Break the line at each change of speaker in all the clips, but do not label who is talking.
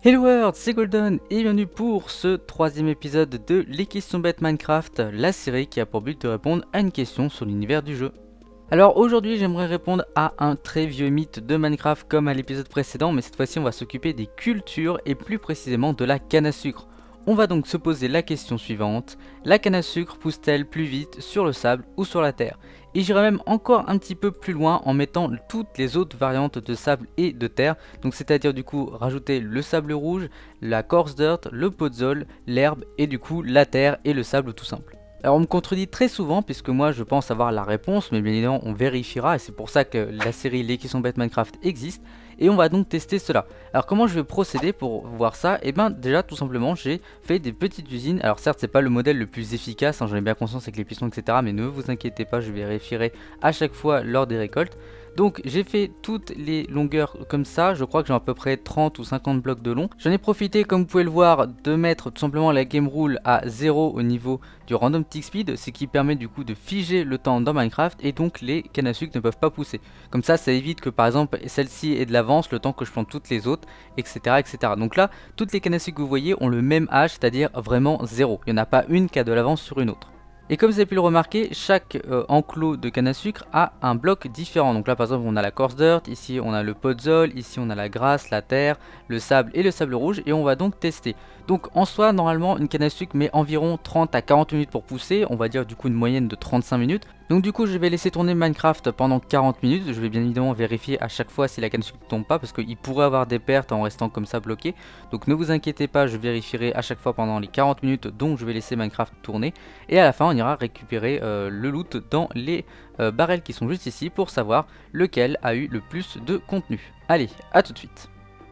Hello World, c'est Golden et bienvenue pour ce troisième épisode de Les questions bêtes Minecraft, la série qui a pour but de répondre à une question sur l'univers du jeu. Alors aujourd'hui j'aimerais répondre à un très vieux mythe de Minecraft comme à l'épisode précédent, mais cette fois-ci on va s'occuper des cultures et plus précisément de la canne à sucre. On va donc se poser la question suivante, la canne à sucre pousse-t-elle plus vite sur le sable ou sur la terre? Et j'irai même encore un petit peu plus loin en mettant toutes les autres variantes de sable et de terre, donc c'est-à-dire du coup rajouter le sable rouge, la coarse dirt, le podzol, l'herbe et du coup la terre et le sable tout simple. Alors on me contredit très souvent puisque moi je pense avoir la réponse, mais bien évidemment on vérifiera et c'est pour ça que la série Les questions bêtes Minecraft existe. Et on va donc tester cela. Alors comment je vais procéder pour voir ça? Et bien déjà tout simplement j'ai fait des petites usines. Alors certes c'est pas le modèle le plus efficace, hein, j'en ai bien conscience avec les pistons etc. Mais ne vous inquiétez pas, je vérifierai à chaque fois lors des récoltes. Donc j'ai fait toutes les longueurs comme ça, je crois que j'ai à peu près 30 ou 50 blocs de long. J'en ai profité comme vous pouvez le voir de mettre tout simplement la game rule à 0 au niveau du random tick speed, ce qui permet du coup de figer le temps dans Minecraft et donc les cannes à sucre ne peuvent pas pousser. Comme ça évite que par exemple celle-ci ait de l'avance le temps que je plante toutes les autres, etc. etc. Donc là toutes les cannes à sucre que vous voyez ont le même âge, c'est-à-dire vraiment 0. Il n'y en a pas une qui a de l'avance sur une autre. Et comme vous avez pu le remarquer, chaque enclos de canne à sucre a un bloc différent. Donc là par exemple on a la coarse dirt, ici on a le podzol, ici on a la grasse, la terre, le sable et le sable rouge. Et on va donc tester. Donc en soi normalement une canne à sucre met environ 30 à 40 minutes pour pousser. On va dire du coup une moyenne de 35 minutes. Donc du coup je vais laisser tourner Minecraft pendant 40 minutes. Je vais bien évidemment vérifier à chaque fois si la canne à sucre ne tombe pas, parce qu'il pourrait avoir des pertes en restant comme ça bloqué. Donc ne vous inquiétez pas, je vérifierai à chaque fois pendant les 40 minutes. Donc je vais laisser Minecraft tourner. Et à la fin on ira récupérer le loot dans les barrels qui sont juste ici pour savoir lequel a eu le plus de contenu. Allez, à tout de suite.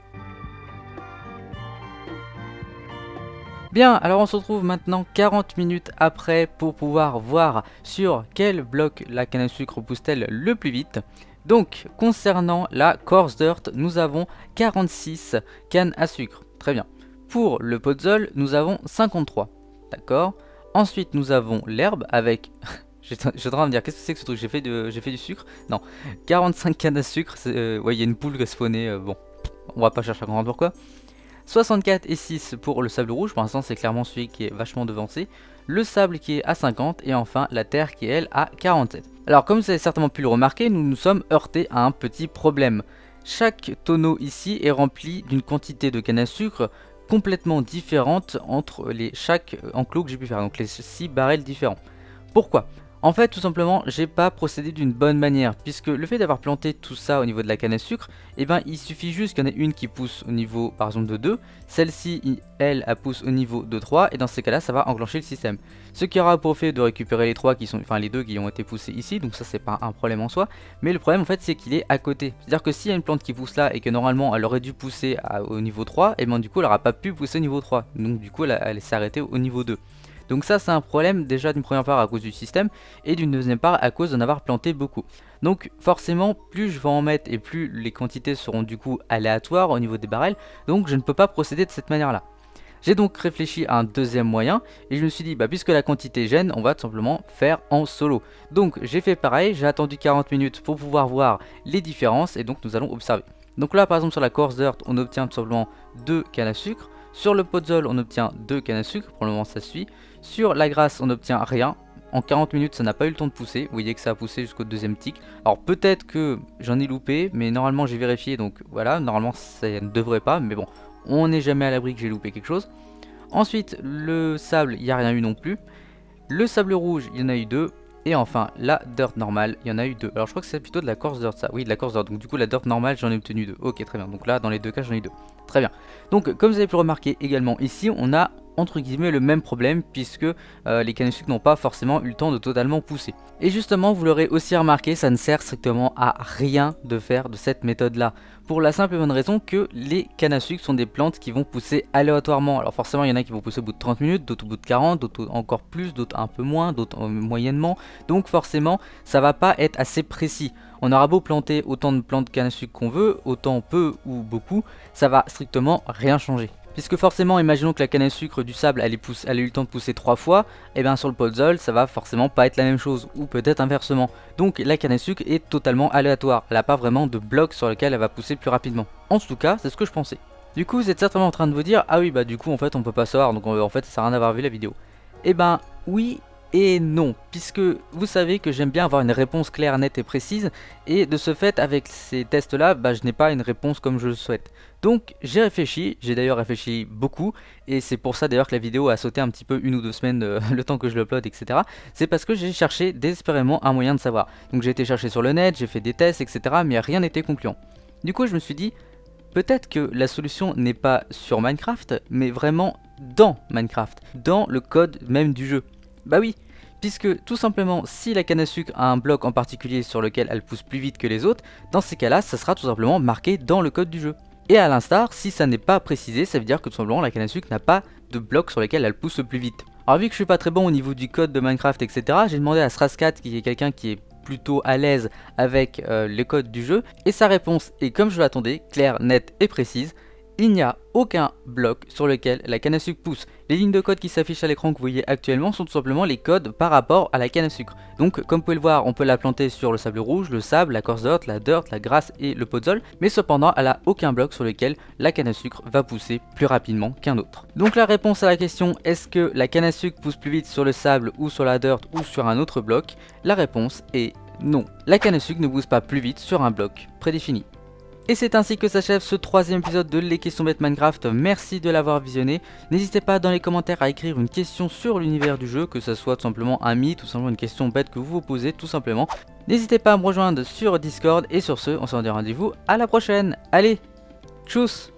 Bien, alors on se retrouve maintenant 40 minutes après pour pouvoir voir sur quel bloc la canne à sucre pousse-t-elle le plus vite. Donc, concernant la coarse dirt, nous avons 46 cannes à sucre. Très bien. Pour le podzol, nous avons 53. D'accord. Ensuite, nous avons l'herbe avec... Je suis en train de me dire, qu'est-ce que c'est que ce truc? J'ai fait du sucre? Non. 45 cannes à sucre. Ouais, il y a une poule qui a spawné. Bon, on va pas chercher à comprendre pourquoi. 64 et 6 pour le sable rouge, pour l'instant c'est clairement celui qui est vachement devancé. Le sable qui est à 50 et enfin la terre qui est elle à 47. Alors comme vous avez certainement pu le remarquer, nous nous sommes heurtés à un petit problème. Chaque tonneau ici est rempli d'une quantité de canne à sucre complètement différente entre chaque enclos que j'ai pu faire, donc les 6 barrels différents. Pourquoi ? En fait, tout simplement, j'ai pas procédé d'une bonne manière, puisque le fait d'avoir planté tout ça au niveau de la canne à sucre, eh ben, il suffit juste qu'il y en ait une qui pousse au niveau, par exemple, de 2, celle-ci, elle pousse au niveau de 3, et dans ces cas-là, ça va enclencher le système. Ce qui aura pour effet de récupérer les 3 qui sont, enfin les 2 qui ont été poussés ici, donc ça c'est pas un problème en soi, mais le problème en fait c'est qu'il est à côté. C'est-à-dire que s'il y a une plante qui pousse là et que normalement elle aurait dû pousser au niveau 3, et ben du coup elle n'aura pas pu pousser au niveau 3, donc du coup elle s'est arrêtée au niveau 2. Donc ça c'est un problème déjà d'une première part à cause du système et d'une deuxième part à cause d'en avoir planté beaucoup. Donc forcément plus je vais en mettre et plus les quantités seront du coup aléatoires au niveau des barrels, donc je ne peux pas procéder de cette manière là. J'ai donc réfléchi à un deuxième moyen et je me suis dit bah puisque la quantité gêne, on va tout simplement faire en solo. Donc j'ai fait pareil, j'ai attendu 40 minutes pour pouvoir voir les différences et donc nous allons observer. Donc là par exemple sur la coarse dirt on obtient tout simplement 2 cannes à sucre. Sur le podzol on obtient 2 cannes à sucre, pour le moment ça suit. Sur la grasse on n'obtient rien. En 40 minutes ça n'a pas eu le temps de pousser. Vous voyez que ça a poussé jusqu'au deuxième tick. Alors peut-être que j'en ai loupé, mais normalement j'ai vérifié, donc voilà, normalement ça ne devrait pas, mais bon, on n'est jamais à l'abri que j'ai loupé quelque chose. Ensuite le sable, il n'y a rien eu non plus. Le sable rouge, il y en a eu 2. Et enfin la dirt normale, il y en a eu 2. Alors je crois que c'est plutôt de la coarse dirt ça. Oui, de la coarse dirt. Donc du coup la dirt normale j'en ai obtenu 2. Ok, très bien. Donc là dans les deux cas j'en ai 2. Très bien. Donc comme vous avez pu le remarquer également ici, on a entre guillemets le même problème puisque les cannes à sucre n'ont pas forcément eu le temps de totalement pousser. Et justement vous l'aurez aussi remarqué, ça ne sert strictement à rien de faire de cette méthode là. Pour la simple et bonne raison que les cannes à sucre sont des plantes qui vont pousser aléatoirement. Alors forcément il y en a qui vont pousser au bout de 30 minutes, d'autres au bout de 40, d'autres encore plus, d'autres un peu moins, d'autres moyennement. Donc forcément ça va pas être assez précis. On aura beau planter autant de plantes de canne à sucre qu'on veut, autant peu ou beaucoup, ça va strictement rien changer. Puisque forcément, imaginons que la canne à sucre du sable elle a eu le temps de pousser 3 fois, et bien sur le podzol ça va forcément pas être la même chose, ou peut-être inversement. Donc la canne à sucre est totalement aléatoire, elle n'a pas vraiment de bloc sur lequel elle va pousser plus rapidement. En tout cas, c'est ce que je pensais. Du coup vous êtes certainement en train de vous dire, ah oui bah du coup en fait on peut pas savoir, donc en fait ça sert à rien d'avoir vu la vidéo. Eh ben oui et non, puisque vous savez que j'aime bien avoir une réponse claire, nette et précise, et de ce fait avec ces tests là, bah, je n'ai pas une réponse comme je le souhaite. Donc j'ai réfléchi, j'ai d'ailleurs réfléchi beaucoup, et c'est pour ça d'ailleurs que la vidéo a sauté un petit peu 1 ou 2 semaines le temps que je l'upload, etc. C'est parce que j'ai cherché désespérément un moyen de savoir. Donc j'ai été chercher sur le net, j'ai fait des tests, etc. mais rien n'était concluant. Du coup je me suis dit, peut-être que la solution n'est pas sur Minecraft, mais vraiment dans Minecraft, dans le code même du jeu. Bah oui, puisque tout simplement, si la canne à sucre a un bloc en particulier sur lequel elle pousse plus vite que les autres, dans ces cas-là, ça sera tout simplement marqué dans le code du jeu. Et à l'instar, si ça n'est pas précisé, ça veut dire que tout simplement la canne à sucre n'a pas de bloc sur lequel elle pousse le plus vite. Alors vu que je suis pas très bon au niveau du code de Minecraft, etc., j'ai demandé à Srascat, qui est quelqu'un qui est plutôt à l'aise avec les codes du jeu, et sa réponse est comme je l'attendais, claire, nette et précise. Il n'y a aucun bloc sur lequel la canne à sucre pousse. Les lignes de code qui s'affichent à l'écran que vous voyez actuellement sont tout simplement les codes par rapport à la canne à sucre. Donc comme vous pouvez le voir, on peut la planter sur le sable rouge, le sable, la coarse dirt, la dirt, la grasse et le podzol, mais cependant elle n'a aucun bloc sur lequel la canne à sucre va pousser plus rapidement qu'un autre. Donc la réponse à la question est-ce que la canne à sucre pousse plus vite sur le sable ou sur la dirt ou sur un autre bloc, la réponse est non. La canne à sucre ne pousse pas plus vite sur un bloc prédéfini. Et c'est ainsi que s'achève ce 3e épisode de Les questions bêtes Minecraft, merci de l'avoir visionné. N'hésitez pas dans les commentaires à écrire une question sur l'univers du jeu, que ce soit tout simplement un mythe, tout simplement une question bête que vous vous posez tout simplement. N'hésitez pas à me rejoindre sur Discord et sur ce, on se donne rendez-vous à la prochaine. Allez, tchuss!